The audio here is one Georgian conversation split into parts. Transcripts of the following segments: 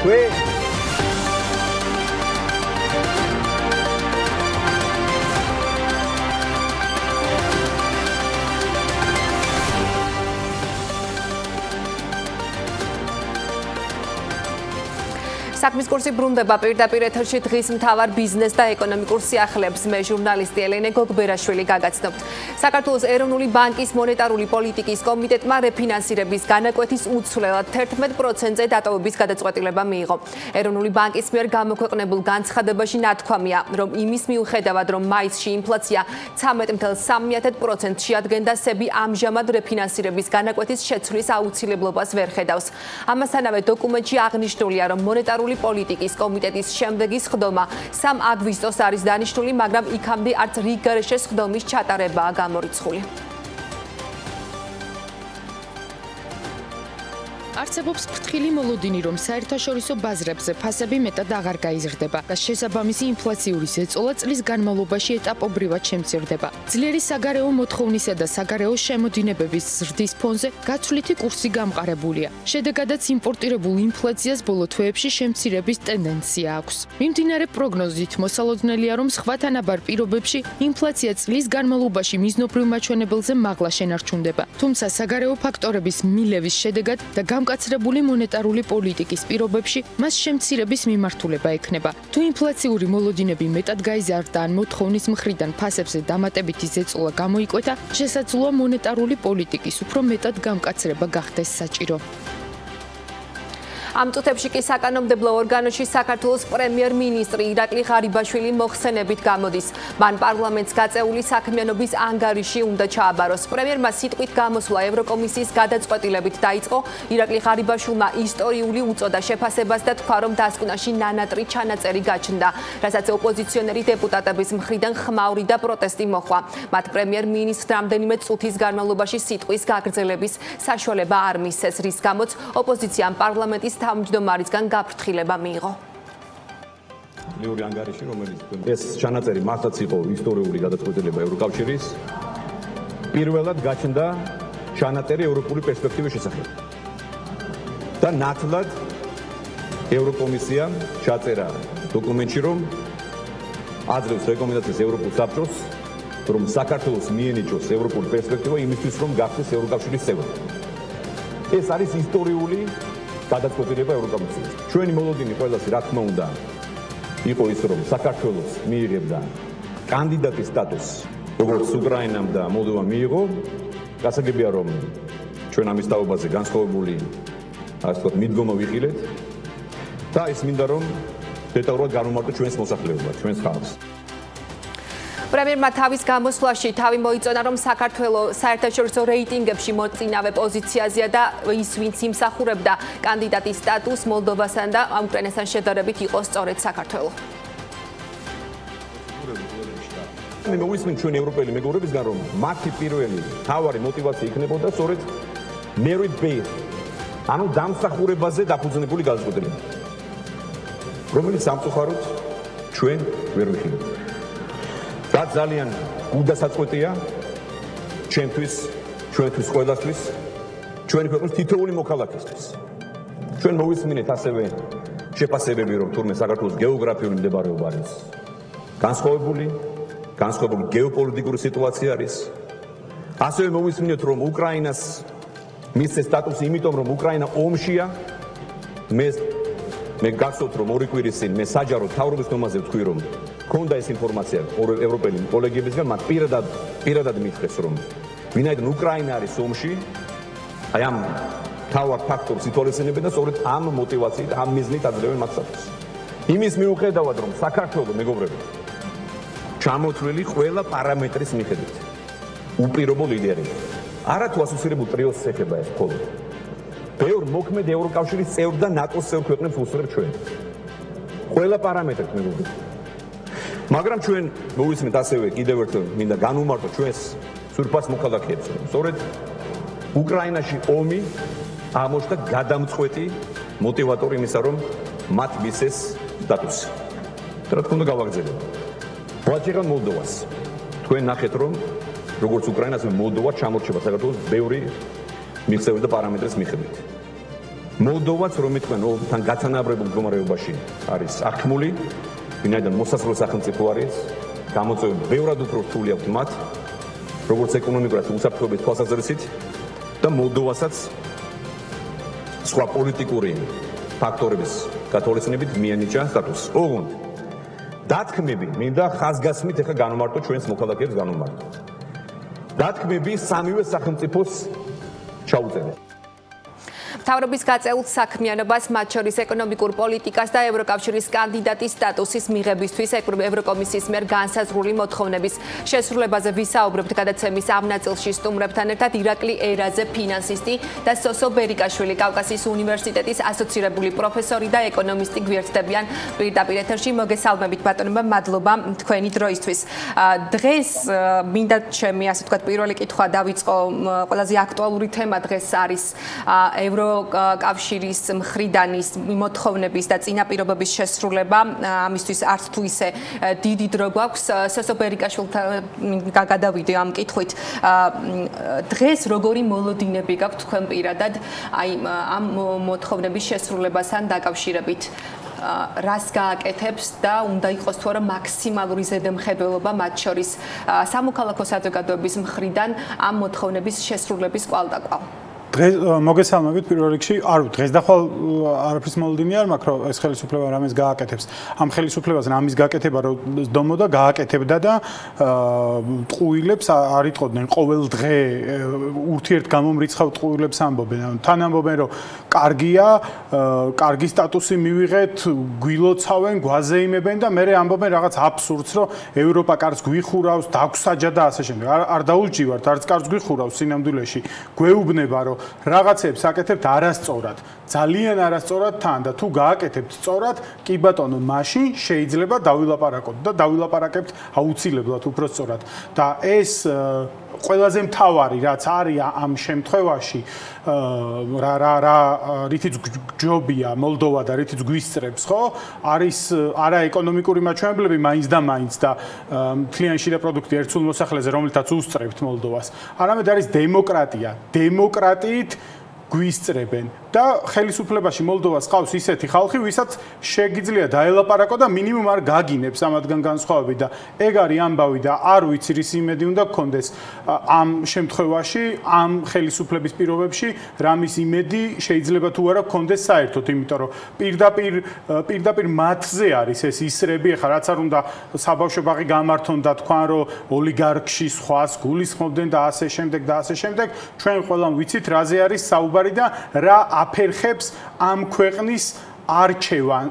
საქმის კურსი ბრუნდება პირდაპირ ეთერში დღის მთავარ ბიზნეს და ეკონომიკურ სიახლეებს მე ჟურნალისტი ელენე გოგბერაშვილი გაგაცნობთ. საქართველოს ეროვნული ბანკის მონეტარული პოლიტიკის კომიტეტმა რეფინანსირების განაკვეთის უცვლელად 11%-ზე დატოვების გადაწყვეტილება მიიღო. ეროვნული ბანკის მიერ გამოქვეყნებულ განცხადებაში ნათქვამია, რომ იმის მიუხედავად, რომ მაისში ინფლაცია 13.3%-ს შეადგენდა, სები ამჟამად რეფინანსირების განაკვეთის შეცვლის აუცილებლობას ვერ ხედავს. ამასთანავე დოკუმენტში აღნიშნულია, რომ მონეტარული პოლიტიკის კომიტეტის შემდეგი სხდომა 3 აგვისტოს არის დანიშნული, მაგრამ იქამდე არც რიგგარეშე სხდომის ჩატარებაა გამორიცხული. არსებობს ფრთხილი მოლოდინი, რომ საერთაშორისო ბაზრებზე ფასები მეტად აღარ გაიზრდება და შესაბამისი ინფლაციური ზეწოლა წლის განმავლობაში ეტაპობრივად შემცირდება. ძლიერი საგარეო მოთხოვნისა და საგარეო შემოდინებების ზრდის ფონზე გაცვლითი კურსი გამყარებულია. შედეგადაც იმპორტირებულ ინფლაციას ბოლო თვეებში შემცირების ტენდენცია აქვს. მიმდინარე პროგნოზით მოსალოდნელია, რომ სხვა თანაბარ პირობებში ინფლაცია წლის განმავლობაში მიზნობრივ მაჩვენებელზე მაღლა შენარჩუნდება. თუმცა საგარეო ფაქტორების მილევის შედეგად და გამკაცრებული მონეტარული პოლიტიკის პირობებში მას შემცირების მიმართულება ექნება. თუ ინფლაციური მოლოდინები მეტად გაიზარდა ან მოთხოვნის მხრიდან ფასებზე დამატებითი ზეწოლა გამოიკვეთა, შესაძლოა მონეტარული პოლიტიკის უფრო მეტად გამკაცრება გახდეს საჭირო. ამ წუთებში კი საკანონმდებლო ორგანოში საქართველოს პრემიერ-მინისტრი ირაკლი ღარიბაშვილი მოხსენებით გამოდის. მან პარლამენტს გაწეული საქმიანობის ანგარიში უნდა ჩააბაროს. პრემიერმა სიტყვით გამოსვლა ევროკომისიის გადაწყვეტილებით დაიწყო. ირაკლი ღარიბაშვილმა ისტორიული უწოდა შეფასებას და თქვა, რომ დასკვნაში ნანატრი ჩანაწერი გაჩნდა, რასაც ოპოზიციონერი დეპუტატების მხრიდან ხმაური და პროტესტი მოჰყვა. მათ პრემიერ-მინისტრს რამდენიმე წუთის განმავლობაში სიტყვის გაგრძელების საშუალება არ მისცეს, რის გამოც ოპოზიციამ პარლამენტის თავმჯდომარისგან გაფრთხილება მიიღო. ლიური ანგარიში, რომელიც ეს ჩანაწერი მართლაც იყო ისტორიული გადაწყვეტილება ევროკავშირის, პირველად გაჩნდა ჩანაწერი ევროპული პერსპექტივის შესახებ. და ნათლად ევროკომისიამ ჩაწერა დოკუმენტში, რომ აძლევს რეკომენდაციას ევროპულ საბჭოს, რომ საქართველოს მიენიჭოს ევროპული პერსპექტივა იმისთვის, რომ გახდეს ევროკავშირის წევრი. ეს არის ისტორიული გადაწყვეტილება ევროკომისიის. ჩვენი მოლოდინი ყველასი, რა თქმა უნდა, იყო ის, რომ საქართველოს მიიღებდა კანდიდატის სტატუსს, როგორც უკრაინამ და მოლდოვამ მიიღო. გასაგებია, რომ ჩვენ ამის თაობაზე განსხვავებული, ასე ვთქვათ, მიდგომა ვიღილეთ და ის მინდა, რომ დეტალურად განვმარტო ჩვენს მოსახლეობას, ჩვენს ხალხს. პრემიერმა თავის გამოსვლაში თავი მოიწონა, რომ საქართველოს საერთაშორისო რეიტინგებში მოწინავე პოზიციაზეა და ის, ვინც იმსახურებდა კანდიდატის სტატუსს მოლდოვასთან და უკრაინასთან შედარებით იყო სწორედ საქართველო. მე მოვისმენ ჩვენი ევროპელი მეგობრებისგან, რომ მათი პირველი თავარი мотиваცია იქნებოდა სწორედ merit based, ანუ დამსახურებაზე დაფუძნებული გადაწყვეტილება, რომელიც სამწუხაროდ ჩვენ ვერ ვიხილავთ. და ძალიან უდასაწყვეტია ჩვენთვის ყველასთვის, ჩვენი ქვეყნის თითოეული მოქალაქისთვის. ჩვენ მოვისმინეთ ასევე შეფასებები, რომ თურმე საქართველოს გეოგრაფიული მდებარეობა არის განსხვავებული გეოპოლიტიკური სიტუაცია არის. ასევე მოვისმინეთ, რომ უკრაინას მისცეს სტატუსი იმიტომ, რომ უკრაინა ომშია. მე გახსოვთ, რომ 2 კვირის წინ მე საჯარო მთავრობის ნომაზე ვთქვი, რომ ქონდა ეს ინფორმაცია ევროპელი კოლეგებისგან, მათ პირადად მითხრეს, რომ ვინაიდან უკრაინა არის ომში, აი ამ თავარ ფაქტორს ითვალისწინებენ და სწორედ ამ мотивაციით, ამ მიზნით აძლევენ მათ სტატუსს. იმის მიუხედავად, რომ საქართველოს მეგობრები ჩამოთვლილი ყველა პარამეტრის მიხედვით უპირობო ლიდერი. არა თუ ასოცირებულ ტრიოს ეხება ეს მხოლოდ. ბევრ მოქმედ ევროკავშირის წევრ და ნატოს წევრ ქვეყნებს უსწრებ ჩვენ. ყველა პარამეტრით მეგობრები. მაგრამ ჩვენ მოვისმენთ ასევე კიდევ ერთხელ მინდა განვმარტო ჩვენს სურფას მოქალაქეებს, რომ სწორედ უკრაინაში ომი აღმოჩნდა გადამწყვეტი мотиваტორი იმისა, რომ მათ მისცეს სტატუსი. რა თქმა უნდა გავაგრძელებთ. ვაჭირა მოლდოვას. თქვენ ნახეთ, რომ როგორც უკრაინას მოლდოვა ჩამორჩება საქართველოს ბევრი მიღწევების და პარამეტრის მიხედვით. მოლდოვაც რომ იტყვენ თან გათანაბრებულ მდგომარეობაში არის აღქმული, ვინაიდან მოსასვლელ სახელმწიფო არის, გამოწვევები ბევრად უფრო რთული აქვთ მათ, როგორც ეკონომიკურად, უსაფრთხოების თვალსაზრისით და მოლდოვასაც სხვა პოლიტიკური ფაქტორების გათვალისწინებით მიენიჭა სტატუსი. ოღონდ დათქმები მინდა ხაზგასმით ეხა განვმარტო ჩვენს მოქალაქეებს განვმარტო. დათქმები სამივე სახელმწიფოს ჩაუწერეს. მთავრობის გაწეულ საქმიანობას, მათ შორის ეკონომიკურ პოლიტიკას და ევროკავშირის კანდიდატის სტატუსის მიღებისთვის ევროკომისიის მიერ განსაზღვრული მოთხოვნების შესრულებაზე ვისაუბრებთ გადაცემის ამ ნაწილში სტუმრებთან ერთად ირაკლი ერაზე, ფინანსისტი და სოსო ბერიკაშვილი, კავკასიის უნივერსიტეტის ასოცირებული პროფესორი და ეკონომისტი გვერდდებიან პირდაპირ ეთერში. მოგესალმებით ბატონებო, მადლობა თქვენი დროისთვის. დღეს მინდა ჩემი ასე ვთქვათ პირველი კითხვა დავიწყო, ყველაზე აქტუალური თემა დღეს არის კავშირის მხრიდანის მოთხოვნების და წინაპირობების შესრულება. ამისთვის არც თუ ისე დიდი დრო გვაქვს. სოსო ბერიკაშვილთან გადავიდე ამ კითხვით. დღეს როგორი მოლოდინები გაქვთ თქვენ პირადად ამ მოთხოვნების შესრულებასთან დაკავშირებით? რას გააკეთებს და უნდა იყოს თუ არა მაქსიმალური ზედამხედველობა მათ შორის სამოქალაქო საზოგადოების მხრიდან ამ მოთხოვნების შესრულების კვალდაკვალ? დღეს მოგესალმებით პირველ რიგში. დღეს და ხვალ არაფრის მოლოდინი არ მაქვს, რომ ეს ხელისუფლება რამეს გააკეთებს. ამ ხელისუფლებას რამის გაკეთება რომ დომოდა გააკეთებდა და ტყუილებს არ იტყოდნენ ყოველ დღე ურთიერთ გამომრიცხავ ტყუილებს ამბობენ. თან ამბობენ რომ კარგია, კარგი სტატუსი მივიღეთ, გვილოცავენ, გვაზეიმებენ და მე ამბობენ რაღაც აბსურდს, რომ ევროპა კარს გვიხურავს, დაგვსაჯა და ასე შემდეგ. არ დაუჯივართ, არც კარს გვიხურავს სინამდვილეში. გვეუბნება რომ რაღაცებს აკეთებთ არასწორად, ძალიან არასწორად თან და თუ გააკეთებთ სწორად, კი ბატონო, მაშინ შეიძლება დავილაპარაკოთ და დავილაპარაკებთ აუცილებლად უფრო სწორად. და ეს ყველაზე მთავარი რაც არის ამ შემთხვევაში, რითიც ჯობია მოლდოვა და რითიც გვისწრებს, ხო? არის არა ეკონომიკური მაჩვენებლები მაინც და მაინც და მთლიანი შიდა პროდუქტი ერთსულ მოსახლეზე, რომელთაც უსწრებთ მოლდოვას. არამედ არის დემოკრატია. დემოკრატიით გვისწრებენ და ხელისუფლებაში მოლდოვას ყავს ისეთი ხალხი, ვისაც შეგიძლია დაელაპარაკო და მინიმუმ არ გაგინებს ამათგან განსხვავებით და ეგ არის ამბავი და არ ვიცი რის იმედი უნდა გქონდეს ამ შემთხვევაში, ამ ხელისუფლების პირობებში, რამის იმედი შეიძლება თუ არა გქონდეს საერთოდ, იმიტომ რომ პირდაპირ მათზე არის ეს ისრები, ახლა რაც არ უნდა საბავშვო ბაღი გამართონ და თქვან რომ ოლიგარქში სხვას გულისხმობდნენ და ასე შემდეგ და ასე შემდეგ, ჩვენ ყველამ ვიცით რაზე არის საუბარი და რა აფერხებს ამ ქვეყნის არჩევან,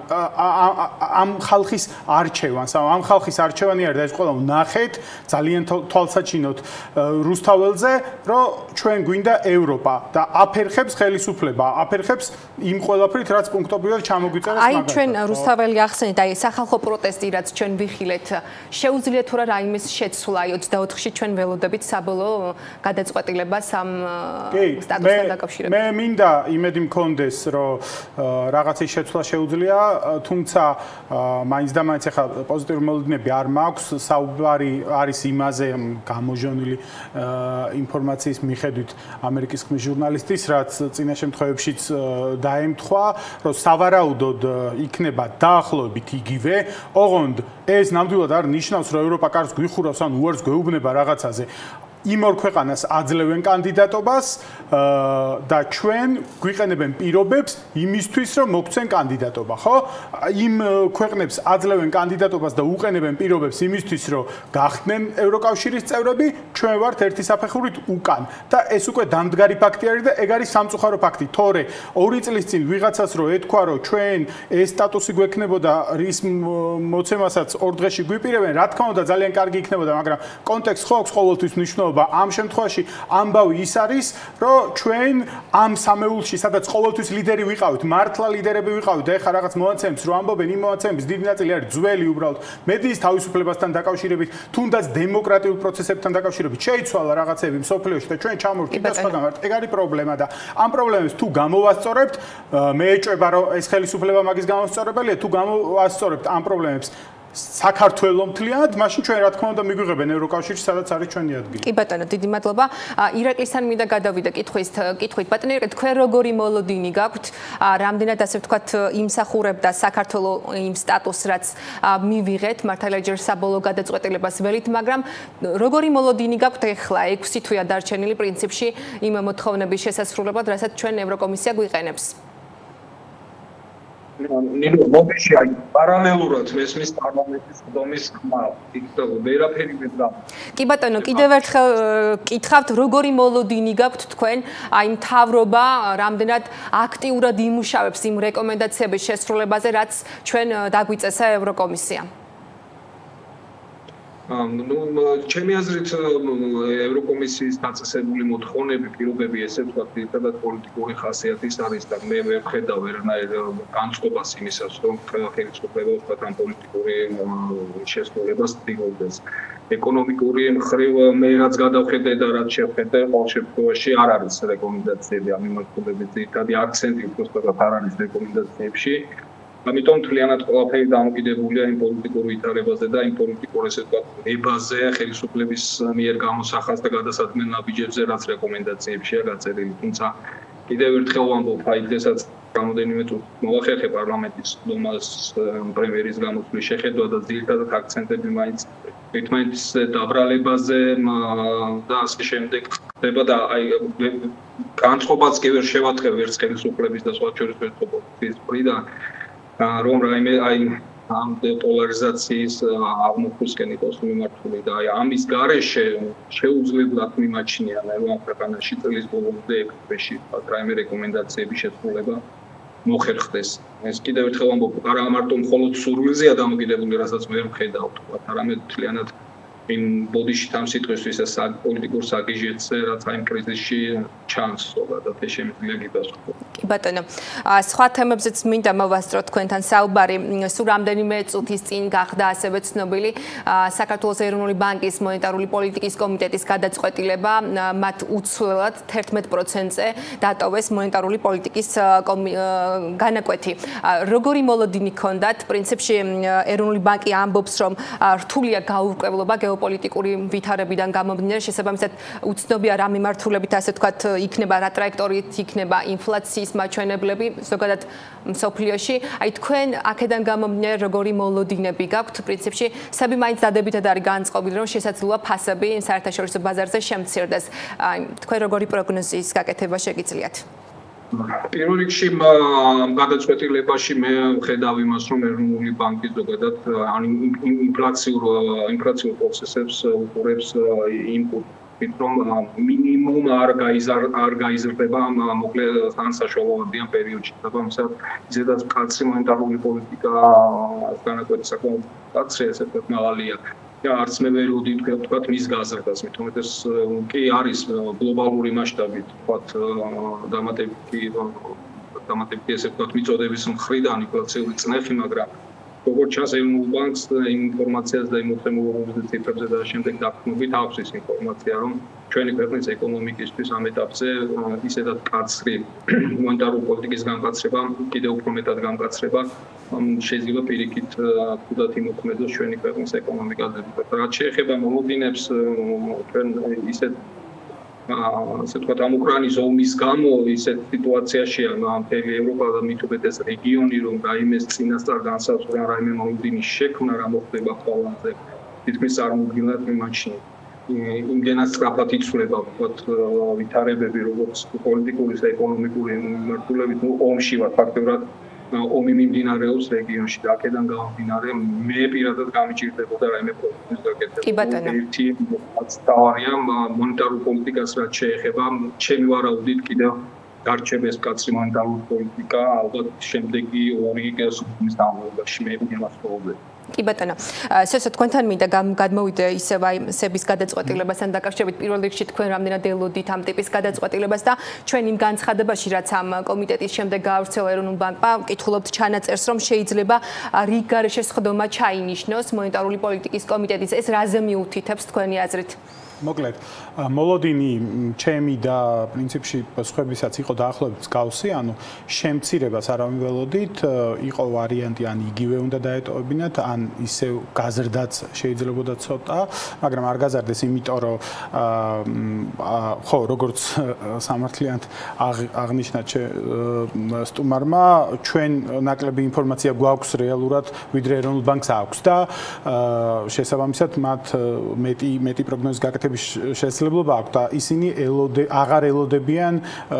ამ ხალხის არჩევანს, ამ ხალხის არჩევანი არის და ეს ყველა ვნახეთ ძალიან თვალსაჩინოდ რუსთაველზე, რომ ჩვენ გვინდა ევროპა და აფერხებს ხელისუფლება, აფერხებს იმ ყველაფრით, რაც პუნქტობრივად ჩამოგვიწერეს მაგალითად. აი ჩვენ რუსთაველი ახსენეთ, აი სახალხო პროტესტი, რაც ჩვენ ვიხილეთ, შეუძლიათ თუ რა რაიმეს შეცვლა, აი 24-ში ჩვენ ველოდებით საბოლოო გადაწყვეტილებას ამ სტატუსთან დაკავშირებით. მე მინდა იმედი მქონდეს, რომ რაღაცის შეცვლა შეუძლია, თუმცა მაინც და მაინც ახლა პოზიტიური მოლოდინები არ მაქვს, საუბარი არის იმაზე გამოჟონილი ინფორმაციის მიხედვით ამერიკის ხმის ჟურნალისტის, რაც წინა შემთხვევებშიც დაემთხვა, რომ სავარაუდოდ იქნება დაახლოებით იგივე, ოღონდ ეს ნამდვილად არ ნიშნავს, რომ ევროპა კარს გვიხურავს ან უარს გვეუბნება რაღაცაზე. იმ ორ ქვეყანას აძლევენ კანდიდატობას და ჩვენ გვიყენებენ პირობებს იმისთვის, რომ მოგცენ კანდიდატობა, ხო? იმ ქვეყნებს აძლევენ კანდიდატობას და უყენებენ პირობებს იმისთვის, რომ გახდნენ ევროკავშირის წევრები, ჩვენ ვართ ერთი საფეხურით უკან. და ეს უკვე დამდგარი ფაქტი არის და ეგ არის სამწუხარო ფაქტი. თორე 2 წლის წინ ვიღაცას რო ეთქვა, რომ ჩვენ ეს სტატუსი გვექნებოდა, რის მოცემასაც 2 დღეში გვიპირებენ, რა თქმა უნდა ძალიან კარგი იქნებოდა, მაგრამ კონტექსტ ხო აქვს ყოველთვის მნიშვნელობა. ამ შემთხვევაში ამბავი ის არის, რომ ჩვენ ამ სამეულში, სადაც ყოველთვის ლიდერი ვიყავით, მართლა ლიდერები ვიყავით და ეხლა რაღაც მოაცემს, რომ ამბობენ იმ მოაცემების დიდი ნაწილი არის ძველი უბრალოდ მედიის თავისუფლებასთან დაკავშირებით, თუნდაც დემოკრატიულ პროცესებთან დაკავშირებით შეიცვალა რაღაცები მსოფლიოში და ჩვენ ჩამოვარდით და სხვაგან ვართ. ეგ არის პრობლემა და ამ პრობლემებს თუ გამოვასწორებთ, მე ეჭვება, რომ ეს ხელისუფლება მაგის გამოსწორებელია, თუ გამოვასწორებთ ამ პრობლემებს საქართველოს მთლიანად, მაშინ ჩვენ რა თქმა უნდა მიგვიღებენ ევროკავშირში, სადაც არის ჩვენი ადგილი. კი ბატონო, დიდი მადლობა. ირაკლისთან მინდა გადავიდე კითხვით. ბატონო, თქვენ როგორი მოლოდინი გაქვთ, რამდენად ასე ვთქვათ, იმსახურებდა საქართველოს იმ სტატუსს, რაც მივიღეთ, მართალია ჯერ საბოლოო გადაწყვეტილებას ველით, მაგრამ როგორი მოლოდინი გაქვთ ეხლა 6 თვეა დარჩენილი პრინციპში იმ მოთხოვნების შესასრულებლად, რასაც ჩვენ ევროკომისია გვიყენებს. ნინო მოგეში აი პარალელურად მესმის პარლამენტის ხდომის ხმა იქ ვერაფერი ვერ გამ. კი ბატონო, კიდევ ერთხელ კითხავთ, როგორი მოლოდინი გაქვთ თქვენ, აი მთავრობა რამდენად აქტიურად იმუშავებს იმ რეკომენდაციების შესრულებაზე, რაც ჩვენ დაგვიწესა ევროკომისია. ჩემი აზრით ევროკომისიის დაწესებული მოთხოვნები, პირობები, ესე ვთქვათ, ერთადად პოლიტიკური ხასიათის არის და მე ვერ ვხედავ ვერანაირ განწყობას იმისას, რომ ხელისუფლება ვთქვათ ამ პოლიტიკური შესრულებას ცდილობს. ეკონომიკური მხრივ მე რაც გადავხედე და რაც შევხედე, ყოველ შემთხვევაში არ არის რეკომენდაციები ამ მიმართულებით, ძირითადი აქცენტი უბრალოდ არ არის რეკომენდაციებში. ამიტომ მთლიანად ყველაფერი დამოკიდებულია იმ პოლიტიკურ ვითარებაზე და იმ პოლიტიკურ ესე ვთქვათ ნებაზე, ხელისუფლების მიერ გამოსახած და გადასადგმელ ნაბიჯებზე, რაც რეკომენდაციებშია გაწერილი. თუმცა კიდევ ერთხელ ვამბობ, აი დღესაც რამოდენიმე წუთი მოახერხე პარლამენტის ხდომას პრემიერის გამოსვლის შეხედვა და ძირითადად აქცენტები მაინც ერთმანეთის დაბრალებაზე და ასე შემდეგ ხდება და აი განწყობაც კი ვერ შევატყევ ვერც ხელისუფლების და სხვა შორის ვერც მხრიდან რომ რაიმე აი ამ პოლარიზაციის აღმოფხვრისკენ იყოს მიმართული და აი ამის გარეშე შეუძლებლად მიმაჩნია რომ ამ ქვეყანაში წლის ბოლომდე ექფეში რაიმე რეკომენდაციების შესრულება მოხერხდეს. ეს კიდევ ერთხელ ვამბობ, არა მარტო მხოლოდ სურვილზეა დამოკიდებული, რასაც მე ვხედავ, თქო, არამედ მთლიანად იმ ბოდიშით ამ სიტყვისთვის ეს პოლიტიკურ საგიჟეთზე, რაც აი კრიზისში ჩანს, ზოგადად ეს შემიძლია გიპასუხო. კი ბატონო, სხვა თემებზეც მინდა მოვასწროთ თქვენთან საუბარი. სულ რამდენიმე წუთის წინ გახდა ასევე ცნობილი საქართველოს ეროვნული ბანკის მონეტარული პოლიტიკის კომიტეტის გადაწყვეტილება, მათ უცვლელად 11%-ზე დატოვეს მონეტარული პოლიტიკის განაკვეთი. როგორი მოლოდინი ჰქონდათ? პრინციპში ეროვნული ბანკი ამბობს, რომ რთულია გაურკვევლობა გეოპოლიტიკური ვითარებიდან გამომდინარე, შესაბამისად უცნობია რა მიმართულებით ასე ვთქვათ იქნება, რა ტრაექტორიით იქნება ინფლაციის მაჩვენებლები ზოგადად მსოფლიოში. აი თქვენ აქედან გამომდინარე როგორი მოლოდინები გაქვთ? პრინციპში საბი მაინც დადებითად არის განწყობილი, რომ შესაძლოა ფასები საერთაშორისო ბაზარზე შემცირდეს. აი თქვენ როგორი პროგნოზის გაკეთება შეგიძლიათ? პირველ რიგში გადაწყვეტილებაში მე ვხედავ იმას, რომ ეროვნული ბანკი ზოგადად ინფლაციურ პროცესებს უყურებს ინპუტს, რომ მინიმუმ არ გაიზრდება მოკლე საშუალებიან პერიოდში. თუმცა ისედაც მკაცრი მონეტარული პოლიტიკა განაკვეთი საკმაოდ მკაცრი, ესე ვთქვათ, მაღალია. არც მე ვერ ვთქვათ მის გაზრდას, მithomეთ ეს კი არის გლობალური მასშტაბით, ვთქვათ, დამატებითი ესე ვთქვათ მიწოდების მხრიდან ინფლაციური წნეხი, მაგრამ როგორც ჩანს ეროვნულ ბანკს ინფორმაციას და იმოწმებულობებზე ციფრებზე და შემდეგ დაქმნობით აქვს ის ინფორმაცია, რომ ჩვენი ქვეყნის ეკონომიკისთვის ამ ეტაპზე ისედაც მკაცრი მონეტარული პოლიტიკის განკაცრება, კიდევ უფრო მეტად განკაცრება შეიძლება პირიქით თუდად იმოქმედოს ჩვენი ქვეყნის ეკონომიკაზე. რაც შეეხება მოლოდინებს, ჩვენ ისეთ ასე ვთქვათ, ამ უკრაინის ომის გამო ისეთ სიტუაციაშია მთელი ევროპა და მით უმეტეს რეგიონი, რომ რაიმეს წინასწარ განსაზღვრა რაიმე მოლოდინის შექმნა რა მოხდება ყველაზე თითქმის წარმოუდგენლად მიმაჩნია. იმდენად სწრაფად იცვლება ვთქვათ ვითარებები, როგორც პოლიტიკური და ეკონომიკური მიმართულებით, ომში ვარ ფაქტობრივად ომი მიმდინარეობს რეგიონში და აქედან გამომდინარე მე პირადად გამიჭირდებოდა რაიმე პოლიტიკის გაკეთება. კი ბატონო. ერთი თავარია მონეტარულ პოლიტიკას რაც შეეხება, ჩემი ვარაუდით კიდევ გარჩევს მკაცრი მონეტარული პოლიტიკა, ალბათ შემდეგი 2 წლის განმავლობაში მე იმას ვფიქრობ. კი ბატონო, სესო თქვენთან მინდა გადმოვიდე ისევ აი სების გადაწყვეტილებასთან დაკავშირებით. პირველ რიგში თქვენ რამდენად ელოდით ამ ტიპის გადაწყვეტილებას და ჩვენ იმ განცხადებაში, რაც ამ კომიტეტის შემდეგ გაავრცელა ეროვნულ ბანკმა, ვკითხულობთ ჩანაწერს, რომ შეიძლება რიგ გარეშე სხდომა ჩაინიშნოს მონეტარული პოლიტიკის კომიტეტის. ეს რაზე მიუთითებს თქვენი აზრით? მოკლედ, მოლოდინი ჩემი და პრინციპში სხვებისაც იყო დაახლოებით მსგავსი, ანუ შემცირებას არ ამველოდით, იყო ვარიანტი ან იგივე უნდა დაეტოვებინათ, ან ისევ გაზრდაც შეიძლებოდა ცოტა, მაგრამ არ გაზარდეს იმიტომ რომ ხო, როგორც სამართლიანად აღნიშნა სტუმარმა, ჩვენ ნაკლები ინფორმაცია გვაქვს რეალურად, ვიდრე ეროვნულ ბანკს აქვს და შესაბამისად მათ მეტი პროგნოზის გაკეთების შესაძლებლობა აქვს და ისინი აღარ ელოდებიან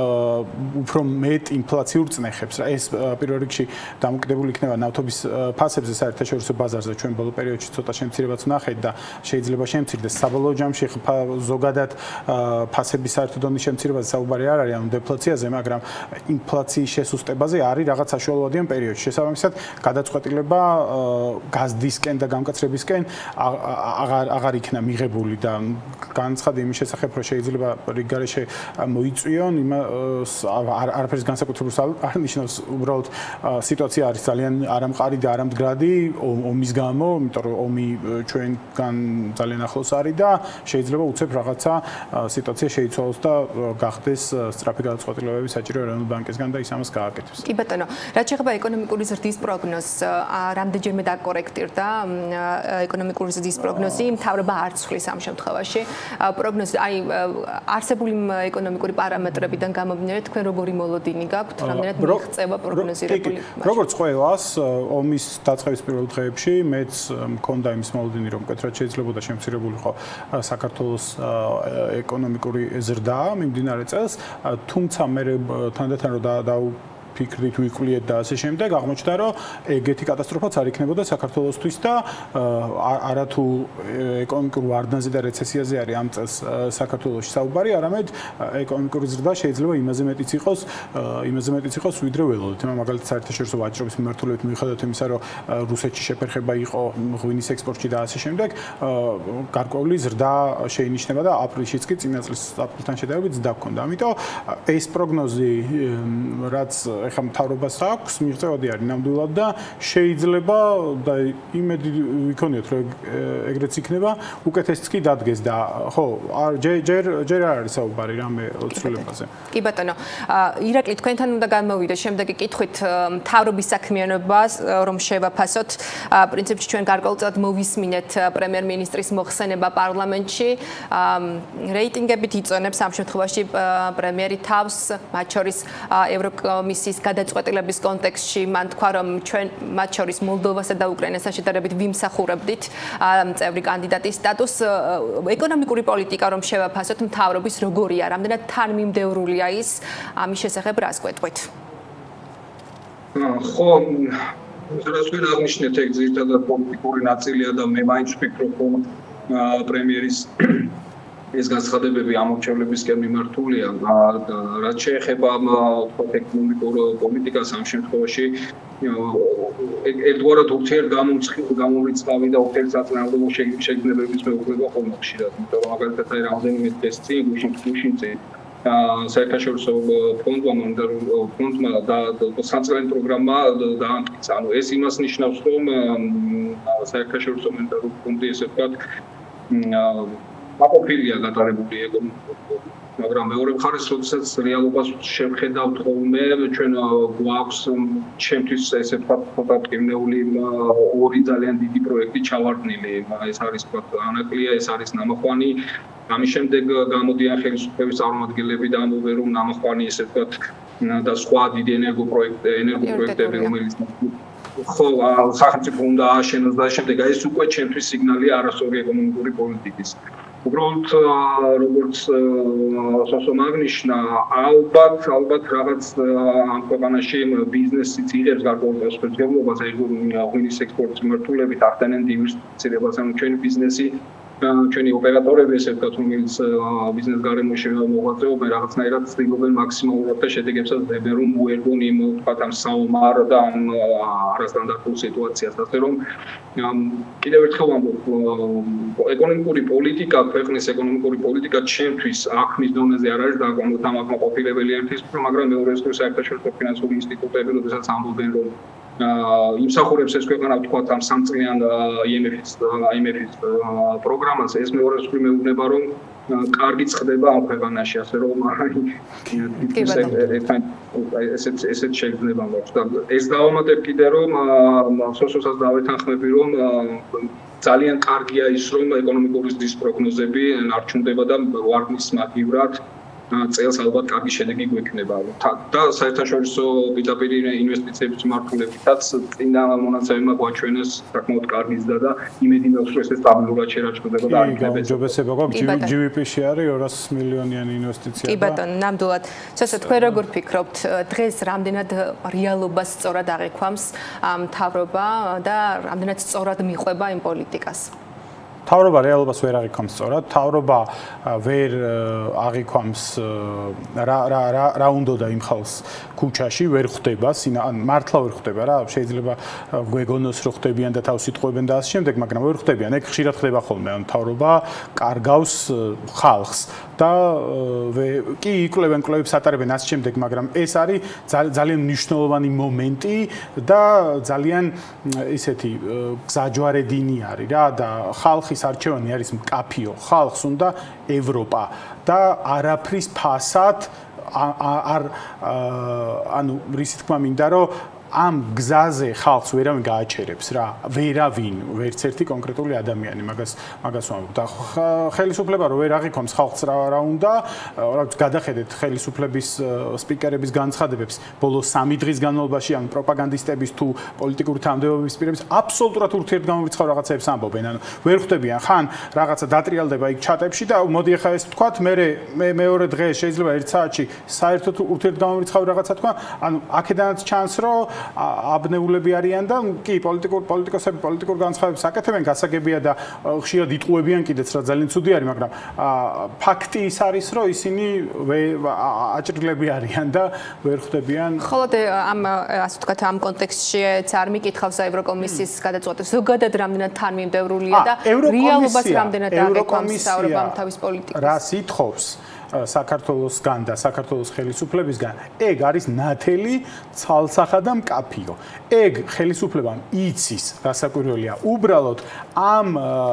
უფრო მეტ ინფლაციურ წნეხებს. ეს პირველ რიგში დამოკიდებული იქნება ნავთობის ფასებზე საერთაშორისო ბაზარზე. ჩვენ ბოლო პერიოდში ცოტა შემცირებაც ვნახეთ და შეიძლება შემცირდეს. საბოლოო ჯამში ზოგადად ფასების საერთო დონის შემცირებაზე საუბარი არ არის, ანუ დეფლაციაზე, მაგრამ ინფლაციის შესუსტებაზე არის რაღაც საშუალოებიან პერიოდში. შესაბამისად, გადაწყვეტილება გაზრდისკენ და გამკაცრებისკენ აღარ იქნა მიღებული და განცხადი იმის შესახებ, რომ შეიძლება რიგ გარეშე მოიწვიონ, არაფერს განსაკუთრებულს არ ნიშნავს, უბრალოდ სიტუაცია არის ძალიან არამყარი და არამდგრადი ომის გამო, იმიტომ რომ ომი ჩვენგან ძალიან ახლოს არის და შეიძლება უცებ რაღაცა სიტუაცია შეიცვალოს და გახდეს სწრაფი გადაწყვეტილებები საჭირო ეროვნულ ბანკისგან და ის ამას გააკეთებს. კი ბატონო, რაც შეეხება ეკონომიკური ზრდის პროგნოზს, რამდენჯერმე დაკორექტირდა ეკონომიკური ზრდის პროგნოზი, მთავრობა არ ცვლის ამ შემთხვევაში. პროგნოზი, აი არსებული ეკონომიკური პარამეტრებიდან გამომდინარე, თქვენ როგორი მოლოდინი გაქვთ, რამდენად მიღწევა პროგნოზირებული? როგორც ყველას, ომის დაწყების პირველ დღეებში მეც მქონდა იმის მოლოდინი, რომ მკვეთრად შეიძლებოდა შემცირებულიყო საქართველოს ეკონომიკური ზრდა მიმდინარე წელს, თუმცა მე თანდათან რომ ფიქრით ვიკვლიეთ და ასე შემდეგ აღმოჩნდა რომ ეგეთი კატასტროფაც არ იქნებოდა საქართველოსთვის და არათუ ეკონომიკურ ვარდნაზე და რეცესიაზე არის ამ წელს საქართველოში საუბარი, არამედ ეკონომიკური ზრდა შეიძლება იმაზე მეტიც იყოს ვიდრე ველოდით. მაგალითად საერთაშორისო ვაჭრობის მიმართულებით მიუხედავად იმისა, რომ რუსეთში შეფერხება იყო ღვინის ექსპორტში და ასე შემდეგ, გარკვეული ზრდა შეინიშნება და აპრილშიც კი წინა წლის აპრილთან შედარებით ზრდა ჰქონდა. ამიტომ ეს პროგნოზი რაც ეხლა მთავრობას აქვს, მიღწევადი არის ნამდვილად და შეიძლება და იმედი ვიქონიოთ, რომ ეგრეც იქნება, უკეთესიც კი დადგეს და ხო, ჯერ არ არის საუბარი რამე ცვლილებაზე. კი ბატონო, ირაკლი თქვენთან უნდა გამოვიდე შემდეგი კითხვით მთავრობის საქმიანობას, რომ შევაფასოთ. პრინციპში ჩვენ გარკვეულწილად მოვისმინეთ პრემიერ-მინისტრის მოხსენება პარლამენტში. რეიტინგებით იწონებს ამ შემთხვევაში პრემიერი თავს, მათ შორის ევროკომისიის გადაწყვეტილების კონტექსტში მან თქვა, რომ ჩვენ მათ შორის მოლდოვასა და უკრაინასთან შედარებით ვიმსახურებდით წევრი კანდიდატის სტატუსს. ეკონომიკური პოლიტიკა რომ შევაფასოთ, მთავრობის როგორია, რამდენად თანმიმდევრულია ის, ამის შესახებ რას გვეტყვით? ხო, რაც ვინ აღნიშნეთ, ეგ ძირითადად პოლიტიკური ნაწილია და მე მაინც ვფიქრობ, რომ პრემიერის ეს განცხადებები ამორჩევლებისკენ მიმართულია. რაც შეეხება ეკონომიკურ პოლიტიკას ამ შემთხვევაში, ერთგვარად ურთიერთგამომრიცხავი და ურთიერთსაწინააღმდეგო შეგრძნებების მეუღლება ხოლმე ხშირად, იმიტომ რომ მაგალითად აი რამდენიმე დღეს წინ გუშინ საერთაშორისო ფონდმა და საწლიანი პროგრამა დაამტკიცა. ანუ ეს იმას ნიშნავს, რომ საერთაშორისო მონეტარული ფონდი ესე ვთქვათ აკოფილია გატარებული ეკონომიკური, მაგრამ მეორე მხარეს, როდესაც რეალობას შევხედავთ ხოლმე, ჩვენ გვაქვს ჩემთვის ესე ვთქვათ პოტენციალური ორი ძალიან დიდი პროექტი ჩავარდნილი. ეს არის ვთქვათ ანაკლია, ეს არის ნამახვანი. ამის შემდეგ გამოდიან ხელისუფლების წარმომადგენლები და ამბობენ, რომ ნამახვანი ესე ვთქვათ და სხვა დიდი ენერგოპროექტები, რომელიც ხო, სახელმწიფო უნდა ააშენოს და შემდეგ ეს უკვე ჩემთვის სიგნალია არასწორი ეკონომიკური პოლიტიკის. უბრალოდ როგორც სოსომ აღნიშნა, ალბათ რაღაც ამ ქვეყანაში ბიზნესიც იღებს გარკვეულ პერსპექტივას, აი ღვინის ექსპორტის მიმართულებით ახდენენ დივერსიფიცირებას, ანუ ჩვენი ბიზნესი ჩვენი ოპერატორები ესე ვთქვათ, რომელიც ბიზნეს გარემოში მოღვაწეობენ, რაღაცნაირად ცდილობენ მაქსიმალურად და შედეგებსაც დებენ, რომ უერთონ იმ ვთქვათ ამ საომარ და ამ არასტანდარტულ სიტუაციას, ასე რომ კიდევ ერთხელ ვამბობ, ეკონომიკური პოლიტიკა, ქვეყნის ეკონომიკური პოლიტიკა ჩემთვის აღქმის დონეზე არ არის დამაკმაყოფილებელი ერთის, მაგრამ მეორე მხრივ საერთაშორისო ფინანსური ინსტიტუტები, როდესაც ამბობენ, რომ იმსახურებს ეს ქვეყანა ვთქვათ ამ სამწლიან IMF-ის პროგრამას, ეს მეორე მხრივ მეუბნება, რომ კარგიც ხდება ამ ქვეყანაში, ასე რომ ესეთ შეიძლება მოხდეს. და ეს დავამატებ კიდე რომ სოციალსაც დავეთანხმები რომ ძალიან კარგია ის რომ ეკონომიკური ზრდის პროგნოზები ნარჩუნდება და ვარგნის მაგივრად წელს ალბათ კარგი შედეგი გვექნება. და საერთაშორისო პირდაპირ ინვესტიციების მმართველებითაც წინა მონაცემებმა გვაჩვენეს საკმაოდ კარგი ზრდა და იმედი მაქვს რომ ეს სტაბილურად შერაცხდება და აღიქმება. ჯობესება გვაქვს GDP-ში არის 200 მილიონიანი ინვესტიცია. კი ბატონო, ნამდვილად. ცოტა თქვენ როგორ ფიქრობთ, დღეს რამდენად რეალობას სწორად აღიქვამს მთავრობა და რამდენად სწორად მიყვება იმ პოლიტიკას? მთავრობა რეალობას ვერ აღიქვამს სწორად, მთავრობა ვერ აღიქვამს რა უნდა იმ ხალხს ქუჩაში ვერ ხვდება, მართლა ვერ ხვდება რა, შეიძლება გვეგონოს რომ ხვდებიან და თავს იტყვებენ და ასე შემდეგ, მაგრამ ვერ ხვდებიან. ეგ ხშირად ხდება ხოლმე, ან მთავრობა კარგავს ხალხს და კი იკვლევენ კვლევებს ატარებენ ასე შემდეგ, მაგრამ ეს არის ძალიან მნიშვნელოვანი მომენტი და ძალიან ისეთი გზაჯვარედინი არის რა და ხალხის არჩევანი არის მკაფიო, ხალხს უნდა ევროპა და არაფრის ფასად ანუ რისი თქმა მინდა რომ ამ გზაზე ხალხს ვერავინ გააჩერებს რა, ვერავინ, ვერც ერთი კონკრეტული ადამიანი, მაგას ვამბობ. და ხელისუფლება რო ვერ აღიქვამს ხალხს რა უნდა, რაღაც გადახედეთ ხელისუფლების სპიკერების განცხადებებს ბოლო 3 დღის განმავლობაში, ან პროპაგანდისტების თუ პოლიტიკური თანამდებობების პირების აბსოლუტურად ურთიერთგამომრიცხავ რაღაცებს ამბობენ. ანუ ვერ ხვდებიან ხან რაღაცა დატრიალდება იქ ჩატებში და მოდი ახლა ეს ვთქვათ, მე მეორე დღე შეიძლება 1 საათში საერთოდ ურთიერთგამომრიცხავ რაღაცა თქვა, ანუ აქედანაც ჩანს რომ აბნეულები არიან და კი პოლიტიკოსები პოლიტიკურ განცხადებებს აკეთებენ, გასაგებია და ხშირად იტყუებიან კიდეც რა ძალიან ცუდი არის, მაგრამ ფაქტი ის არის, რომ ისინი აჭრილები არიან და ვერ ხვდებიან. ხოლოდ ასე ვთქვათ, ამ კონტექსტშიც არ მიკითხავს ევროკომისიის გადაწყვეტილებას, ზოგადად რამდენად თანმიმდევრულია და რეალობას რამდენად აღიქვამს მთავრობამ თავის პოლიტიკას. რას ითხოვს საქართველოსგან და საქართველოს ხელისუფლებისგან, ეგ არის ნათელი, ცალსახა და მკაფიო. ეგ ხელისუფლებამ იცის, გასაკვირველია, უბრალოდ ამ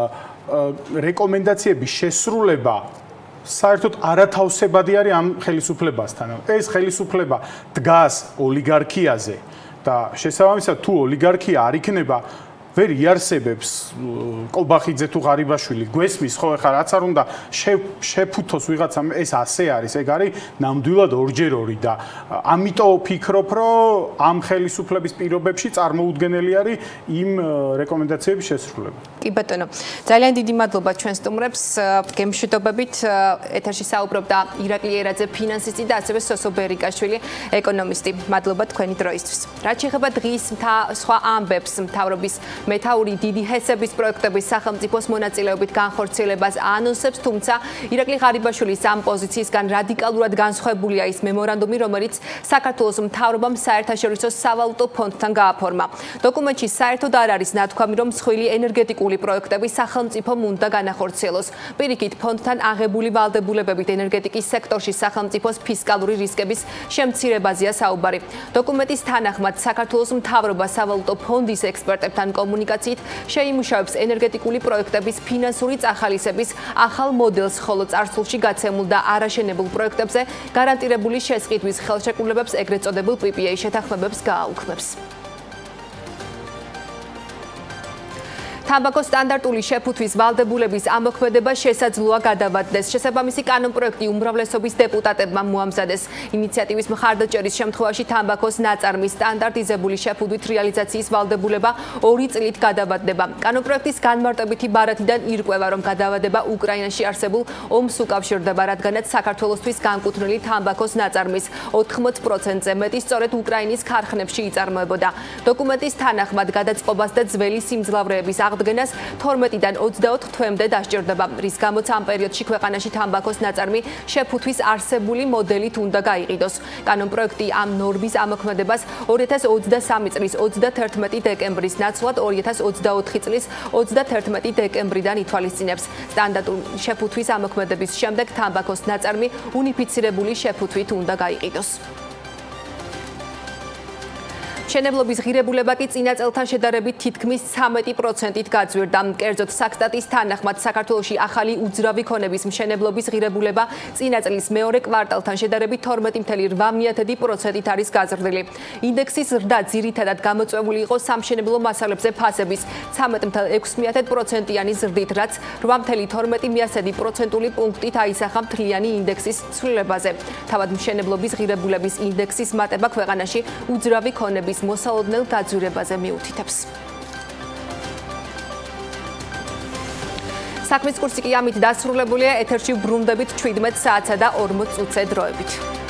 რეკომენდაციების შესრულება საერთოდ არათავსებადი არის ამ ხელისუფლებასთან. ეს ხელისუფლება დგას ოლიგარქიაზე და შესაბამისად თუ ოლიგარქია არ იქნება ვერ იარსებებს კობახიძე თუ ღარიბაშვილი გვესმის ხო ეხლა რაც არ უნდა შეფუთოს ვიღაცამ ეს ასე არის ეგ არის ნამდვილად 2x2 და ამიტომ ვფიქრობ რომ ამ ხელისუფლების პირობებში წარმოუდგენელი არის იმ რეკომენდაციების შესრულება. კი ბატონო, ძალიან დიდი მადლობა ჩვენ სტუმრებს. გემშვიდობებით ეთერში საუბრობდა ირაკლი ერაძე, ფინანსისტი და ასევე სოსო ბერიკაშვილი, ეკონომისტი. მადლობა თქვენი დროისთვის. რაც შეეხება დღის სხვა ამბებს, მთავრობის მეთაური დიდი ჰესების პროექტების სახელმწიფოს მონაწილეობით განხორციელებას ანონსებს, თუმცა ირაკლი ღარიბაშვილის ამ პოზიციისგან რადიკალურად განსხვავებულია ის მემორანდუმი, რომელიც საქართველოს მთავრობამ საერთაშორისო სავალუტო ფონდთან გააფორმა. დოკუმენტში საერთოდ არ არის ნათქვამი, რომ მსხვილი ენერგეტიკული პროექტები სახელმწიფომ უნდა განახორციელოს. პირიქით, ფონდთან აღებული ვალდებულებებით ენერგეტიკის სექტორში სახელმწიფოს ფისკალური რისკების შემცირებაზეა საუბარი. დოკუმენტის თანახმად, საქართველოს მთავრობა სავალუტო ფონდის ექსპერტებთან კომუნიკაციით შეიმუშავებს ენერგეტიკული პროექტების ფინანსური წახალისების ახალ მოდელს, ხოლო წარსულში გაცემულ და არაშენებულ პროექტებზე გარანტირებული შესყიდვის ხელშეკრულებებს, ეგრეთ წოდებულ PPA შეთანხმებებს გააუქმებს. თამბაქოს სტანდარტული შეფუთვის ვალდებულების ამოქმედება შესაძლოა გადავადდეს. შესაბამისი კანონპროექტი უმრავლესობის დეპუტატებმა მოამზადეს. ინიციატივის მხარდაჭერის შემთხვევაში თამბაქოს ნაწარმის სტანდარტიზებული შეფუთვით რეალიზაციის ვალდებულება 2 წლით გადავადდება. კანონპროექტის განმარტებითი ბარათიდან ირკვევა, რომ გადავადება უკრაინაში არსებულ ომს უკავშირდება, რადგანაც საქართველოსთვის განკუთვნილი თამბაქოს ნაწარმის 80%-ზე მეტი სწორედ უკრაინის ქარხნებში იწარმოებოდა. დოკუმენტის თანახმად გადაწყობას და ძველი სიმძლავრეების აღდგენას 12-დან 24 თვემდე დასჭირდება, რის გამოც ამ პერიოდში ქვეყანაში თამბაქოს ნაწარმი შეფუთვის არსებული მოდელით უნდა გაიყიდოს. კანონპროექტი ამ ნორმის ამოქმედებას 2023 წლის 31 დეკემბრის ნაცვლად 2024 წლის 31 დეკემბრიდან ითვალისწინებს. სტანდარტული შეფუთვის ამოქმედების შემდეგ თამბაქოს ნაწარმი უნიფიცირებული შეფუთვით უნდა გაიყიდოს. მშენებლობის ღირებულება კი წინა წელთან შედარებით თითქმის 13%-ით გაძვირდა. კერძოდ, საქსტატის თანახმად საქართველოში ახალი უძრავი ქონების მშენებლობის ღირებულება წინა წლის მეორე კვარტალთან შედარებით 12.8%-ით არის გაზრდილი. ინდექსის ზრდა ძირითადად გამოწვეული იყო სამშენებლო მასალებზე ფასების 13.6%-იანი ზრდით, რაც 8.12%-იანი პუნქტით აისახა მთლიანი ინდექსის ცვლილებაზე. თავად მშენებლობის ღირებულების ინდექსის მატება ქვეყანაში უძრავი ქონების მოსალოდნელ დაძვირებაზე მიუთითებს. საქმის კურსი კი ამით დასრულებულია. ეთერში ბრუნდებით 17 საათსა და 40 წუთზე დროებით.